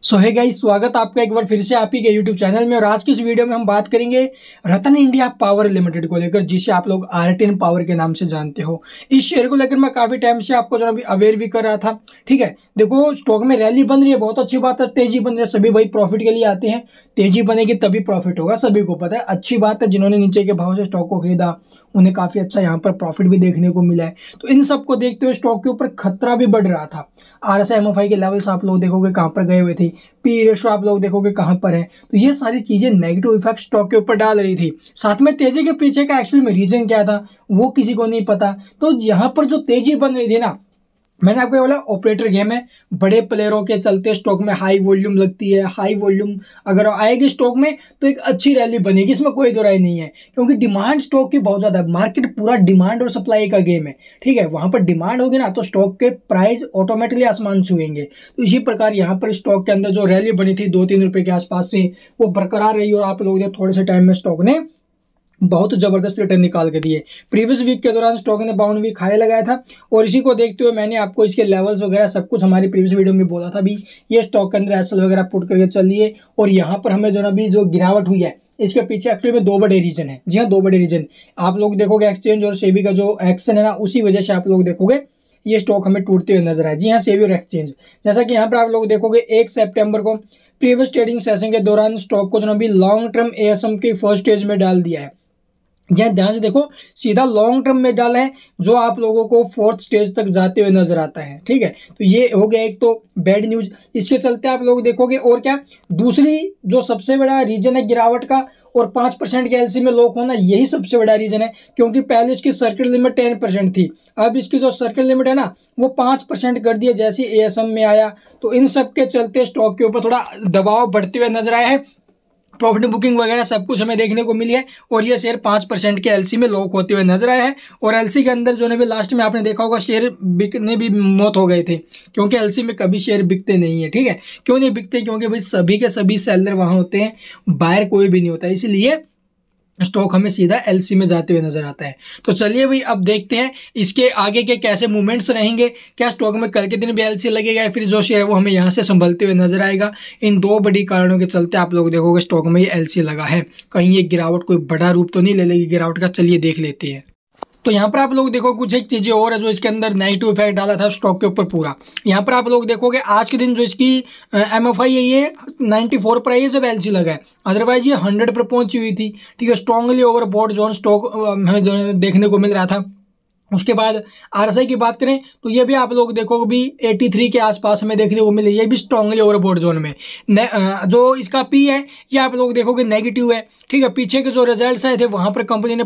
सो है गाइस, स्वागत आपका एक बार फिर से आप ही के यूट्यूब चैनल में। और आज की इस वीडियो में हम बात करेंगे रतन इंडिया पावर लिमिटेड को लेकर, जिसे आप लोग R10 पावर के नाम से जानते हो। इस शेयर को लेकर मैं काफी टाइम से आपको जो अभी अवेयर भी कर रहा था। ठीक है, देखो स्टॉक में रैली बन रही है, बहुत अच्छी बात है, तेजी बन रही है। सभी भाई प्रॉफिट के लिए आते हैं, तेजी बनेगी तभी प्रॉफिट होगा, सभी को पता है। अच्छी बात है, जिन्होंने नीचे के भाव से स्टॉक को खरीदा उन्हें काफी अच्छा यहाँ पर प्रॉफिट भी देखने को मिला है। तो इन सबको देखते हुए स्टॉक के ऊपर खतरा भी बढ़ रहा था। RSI MFI के लेवल्स आप लोग देखोगे कहाँ पर गए हुए थे, पी रेशो आप लोग देखोगे कहाँ पर है। तो ये सारी चीजें नेगेटिव इफेक्ट स्टॉक के ऊपर डाल रही थी। साथ में तेजी के पीछे का एक्चुअली में रीजन क्या था वो किसी को नहीं पता। तो यहाँ पर जो तेजी बन रही थी ना, मैंने आपको बोला ऑपरेटर गेम है, बड़े प्लेयरों के चलते स्टॉक में हाई वॉल्यूम लगती है। हाई वॉल्यूम अगर आएगी स्टॉक में तो एक अच्छी रैली बनेगी, इसमें कोई दो राय नहीं है, क्योंकि डिमांड स्टॉक की बहुत ज्यादा है। मार्केट पूरा डिमांड और सप्लाई का गेम है। ठीक है, वहां पर डिमांड होगी ना तो स्टॉक के प्राइस ऑटोमेटिकली आसमान छुएंगे। तो इसी प्रकार यहाँ पर स्टॉक के अंदर जो रैली बनी थी 2-3 रुपए के आसपास से, वो बरकरार रही। और आप लोगों ने थोड़े से टाइम में स्टॉक ने बहुत जबरदस्त रिटर्न निकाल के दिए। प्रीवियस वीक के दौरान स्टॉक ने बाउंड वीक हाई लगाया था, और इसी को देखते हुए मैंने आपको इसके लेवल्स वगैरह सब कुछ हमारी प्रीवियस वीडियो में बोला था भी। ये स्टॉक के अंदर एसएल वगैरह पुट करके चलिए। और यहाँ पर हमें जो ना भी जो गिरावट हुई है, इसके पीछे एक्चुअली में दो बड़े रीजन है। जी हाँ, दो बड़े रीजन आप लोग देखोगे। एक्सचेंज और सेबी का जो एक्शन है ना, उसी वजह से आप लोग देखोगे ये स्टॉक हमें टूटते हुए नजर आए। जी हाँ, सेबी और एक्सचेंज। जैसा कि यहाँ पर आप लोग देखोगे 1 सितंबर को प्रीवियस ट्रेडिंग सेशन के दौरान स्टॉक को जो ना भी लॉन्ग टर्म ASM के फर्स्ट स्टेज में डाल दिया है। जहाँ ध्यान से देखो, सीधा लॉन्ग टर्म में डाला है, जो आप लोगों को 4th स्टेज तक जाते हुए नजर आता है। ठीक है, तो ये हो गया एक तो बैड न्यूज। इसके चलते आप लोग देखोगे। और क्या, दूसरी जो सबसे बड़ा रीजन है गिरावट का, और 5% के LC में लॉक होना, यही सबसे बड़ा रीजन है। क्योंकि पहले इसकी सर्किट लिमिट 10% थी, अब इसकी जो सर्किट लिमिट है ना वो 5% कर दिया जैसे ASM में आया। तो इन सब के चलते स्टॉक के ऊपर थोड़ा दबाव बढ़ते हुए नजर आया है। प्रॉफिट बुकिंग वगैरह सब कुछ हमें देखने को मिली है, और ये शेयर 5% के LC में लॉक होते हुए नजर आया है। और LC के अंदर जो है भी लास्ट में आपने देखा होगा शेयर बिकने भी मौत हो गए थे, क्योंकि LC में कभी शेयर बिकते नहीं है। ठीक है, क्यों नहीं बिकते? क्योंकि भाई सभी के सभी सेलर वहां होते हैं, बायर कोई भी नहीं होता, इसलिए स्टॉक हमें सीधा LC में जाते हुए नजर आता है। तो चलिए भाई, अब देखते हैं इसके आगे के कैसे मूवमेंट्स रहेंगे। क्या स्टॉक में कल के दिन भी LC लगेगा, या फिर जो शेयर है वो हमें यहाँ से संभलते हुए नजर आएगा। इन दो बड़ी कारणों के चलते आप लोग देखोगे स्टॉक में ये LC लगा है। कहीं ये गिरावट कोई बड़ा रूप तो नहीं ले लेगी गिरावट का, चलिए देख लेते हैं। तो यहाँ पर आप लोग देखो कुछ एक चीजें और है जो इसके अंदर नेगेटिव इफेक्ट डाला था स्टॉक के ऊपर पूरा। यहाँ पर आप लोग देखोगे आज के दिन जो इसकी MFI है ये 94 पर आई है जब LC लगा है, अदरवाइज ये 100 पर पहुंची हुई थी। ठीक है, स्ट्रांगली ओवरबॉट जोन स्टॉक हमें जो देखने को मिल रहा था। उसके बाद RSI की बात करें तो ये भी आप लोग देखोगे भी 83 के आसपास हमें देखने को मिले, ये भी स्ट्रांगली ओवरबॉट जोन में। जो इसका P है ये आप लोग देखोगे नेगेटिव है। ठीक है, पीछे के जो रिजल्ट्स आए थे वहां पर कंपनी ने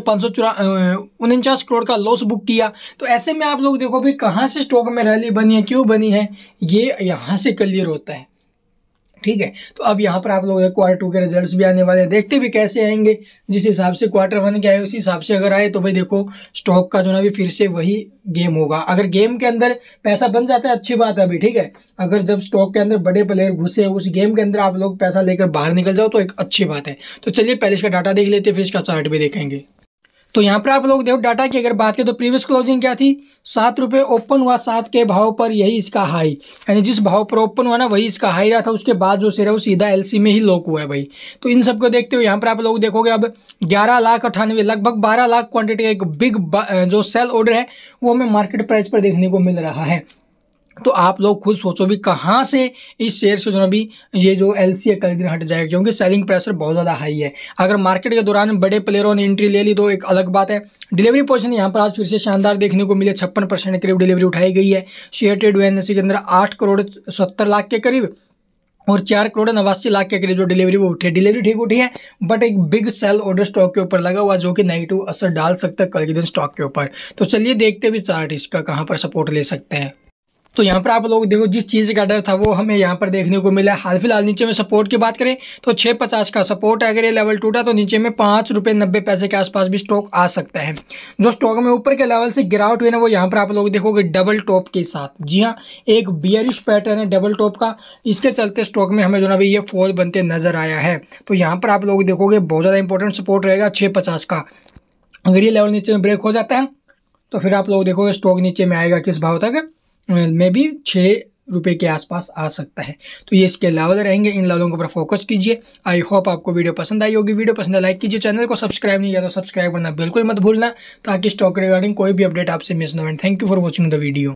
549 करोड़ का लॉस बुक किया। तो ऐसे में आप लोग देखो भी कहाँ से स्टॉक में रैली बनी है, क्यों बनी है, ये यहाँ से क्लियर होता है। ठीक है, तो अब यहाँ पर आप लोग Q2 के रिजल्ट्स भी आने वाले हैं, देखते भी कैसे आएंगे। जिस हिसाब से Q1 के आए उसी हिसाब से अगर आए तो भाई देखो स्टॉक का जो ना भी फिर से वही गेम होगा। अगर गेम के अंदर पैसा बन जाता है अच्छी बात है अभी। ठीक है, अगर जब स्टॉक के अंदर बड़े प्लेयर घुसे उस गेम के अंदर आप लोग पैसा लेकर बाहर निकल जाओ तो एक अच्छी बात है। तो चलिए पहले इसका डाटा देख लेते हैं, फिर इसका चार्ट भी देखेंगे। तो यहाँ पर आप लोग देखो डाटा की अगर बात करें तो प्रीवियस क्लोजिंग क्या थी, 7 रुपये ओपन हुआ, 7 के भाव पर यही इसका हाई, यानी जिस भाव पर ओपन हुआ ना वही इसका हाई रहा था। उसके बाद जो शेयर है वो सीधा LC में ही लॉक हुआ है भाई। तो इन सबको देखते हुए यहाँ पर आप लोग देखोगे अब 11,98,000 लगभग 12 लाख क्वांटिटी का एक बिग जो सेल ऑर्डर है वो हमें मार्केट प्राइस पर देखने को मिल रहा है। तो आप लोग खुद सोचो भी कहाँ से इस शेयर से जो ना भी ये जो LC है कल दिन हट जाएगा, क्योंकि सेलिंग प्रेशर बहुत ज़्यादा हाई है। अगर मार्केट के दौरान बड़े प्लेयरों ने एंट्री ले ली तो एक अलग बात है। डिलीवरी पोजीशन यहाँ पर आज फिर से शानदार देखने को मिले, 56% के करीब डिलीवरी उठाई गई है। शेयर ट्रेड हुए NSE के अंदर 8 करोड़ 70 लाख के करीब और 4 करोड़ 89 लाख के करीब जो डिलीवरी वो उठी है। डिलीवरी ठीक उठी है, बट एक बिग सेल ऑर्डर स्टॉक के ऊपर लगा हुआ जो कि नेगेटिव असर डाल सकता है कल के दिन स्टॉक के ऊपर। तो चलिए देखते भी चार्ट इसका कहाँ पर सपोर्ट ले सकते हैं। तो यहाँ पर आप लोग देखो जिस चीज़ का डर था वो हमें यहाँ पर देखने को मिला है। हाल फिलहाल नीचे में सपोर्ट की बात करें तो 6.50 का सपोर्ट है। अगर ये लेवल टूटा तो नीचे में 5 रुपये 90 पैसे के आसपास भी स्टॉक आ सकता है। जो स्टॉक में ऊपर के लेवल से गिरावट हुई ना वो यहाँ पर आप लोग देखोगे डबल टॉप के साथ। जी हाँ, एक बियरिश पैटर्न है डबल टॉप का, इसके चलते स्टॉक में हमें जो ना भी ये फॉल बनते नजर आया है। तो यहाँ पर आप लोग देखोगे बहुत ज़्यादा इंपॉर्टेंट सपोर्ट रहेगा 6.50 का। अगर ये लेवल नीचे में ब्रेक हो जाता है तो फिर आप लोग देखोगे स्टॉक नीचे में आएगा किस भाव तक, मे बी 6 रुपए के आसपास आ सकता है। तो ये इसके लेवल रहेंगे, इन लेवलों के ऊपर फोकस कीजिए। आई होप आपको वीडियो पसंद आई होगी। वीडियो पसंद है लाइक कीजिए, चैनल को सब्सक्राइब नहीं किया तो सब्सक्राइब करना बिल्कुल मत भूलना, ताकि स्टॉक रिगार्डिंग कोई भी अपडेट आपसे मिस ना हो। Thank you for watching the video.